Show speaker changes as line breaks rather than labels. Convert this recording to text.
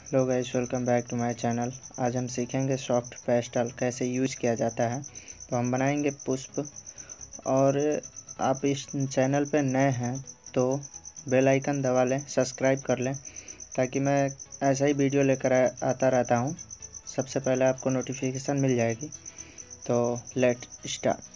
Hello guys, welcome back to my channel. आज हम सीखेंगे सॉफ्ट पेस्टल कैसे यूज़ किया जाता है। तो हम बनाएंगे पुष्प। और आप इस चैनल पे नए हैं तो बेल आइकन दबा लें, सब्सक्राइब कर लें, ताकि मैं ऐसा ही वीडियो लेकर आता रहता हूँ। सबसे पहले आपको नोटिफिकेशन मिल जाएगी। तो लेट स्टार्ट।